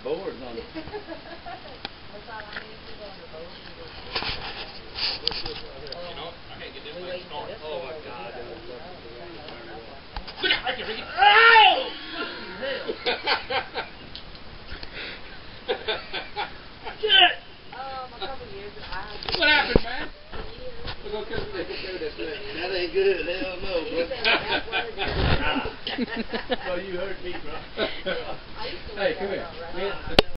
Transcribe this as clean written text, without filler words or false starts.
boards on it. That's all I need to go on the boat. You know, I can't get this thing started. Oh my God. Look at right there, Ricky. Oh! Shit! A couple years ago. What happened, man? We're gonna come to that ain't good. Hell no, bro. No, you hurt me, bro. I used to Hey, work come out here. right.